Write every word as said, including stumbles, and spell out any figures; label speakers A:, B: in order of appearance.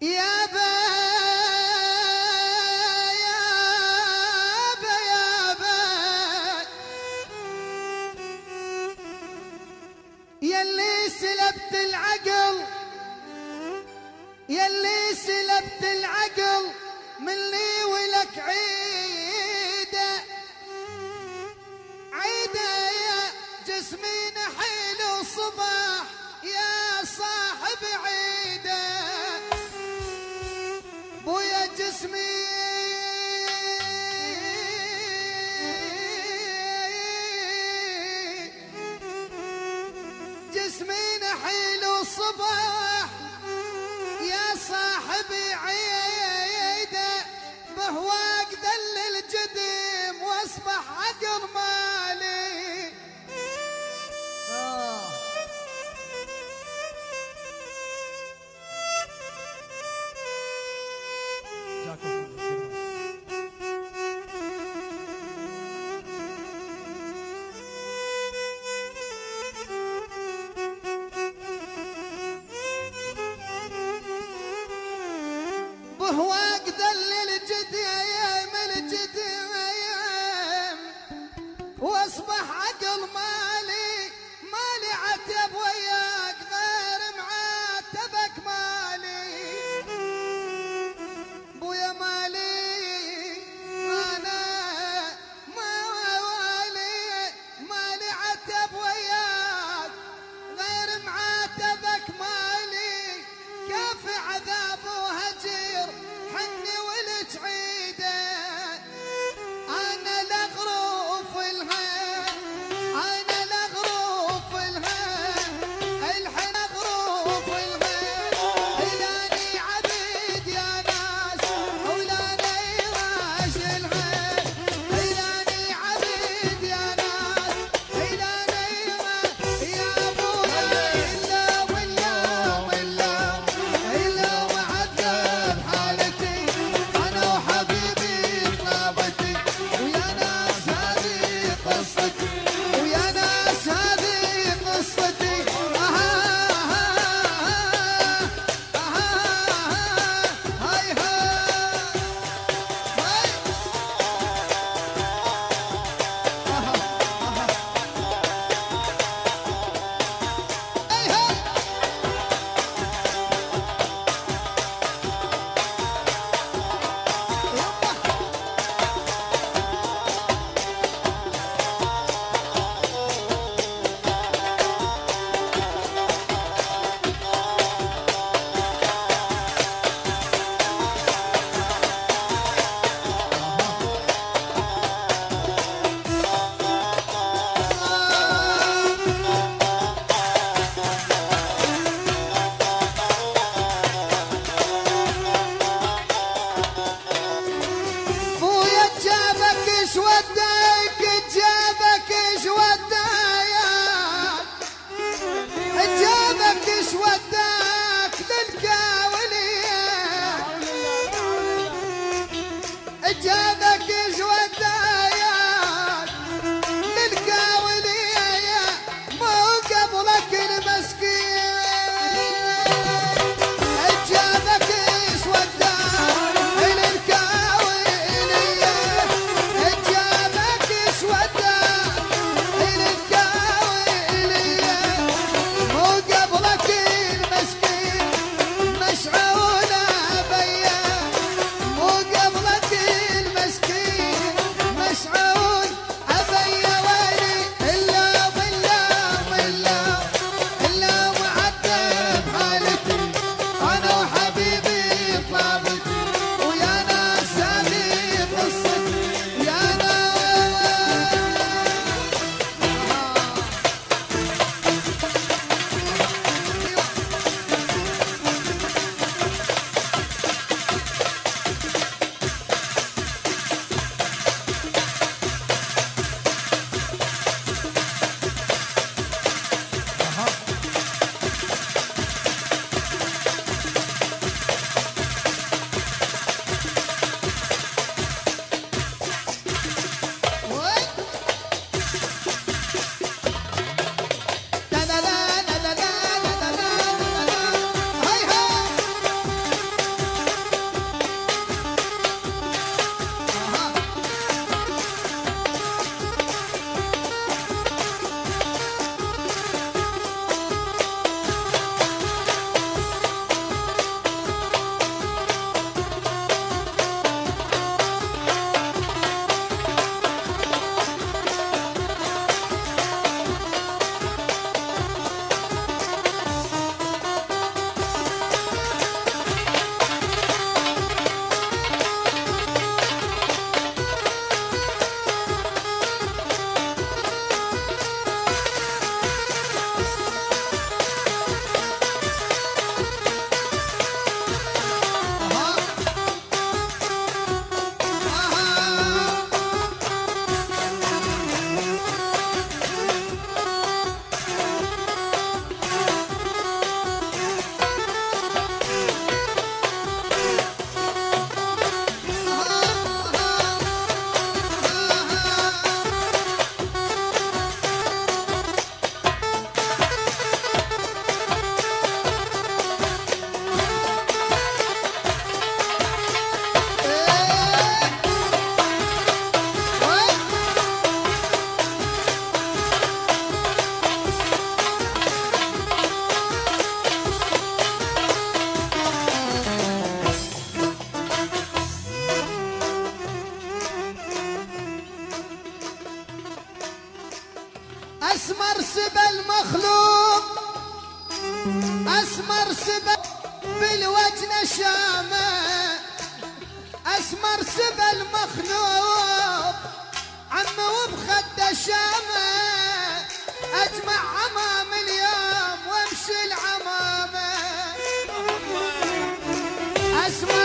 A: يا با يا با يا با يلي سلبت العقل، يلي سلبت العقل مني ولك عيده عيده يا جسمي نحيل الصباح يا صاحب عيده بويا جسمي جسمي نحيل الصباح يا صاحبي عيده بهواك ذل الجديم واصبح عقل مالي. آه. بهواك ذل الجديم الجديم واصبح عقل مالي مالي عتب وياك غير معاتبك مالي بويا مالي انا مالي مالي عتب وياك غير معاتبك مالي كيف عذاب وهجير حني المخلوق اسمر سبل بالوجه شامه اسمر سبل مخلوق عمه وبخده شامه اجمع عمام اليوم وامشي العمامه اسمر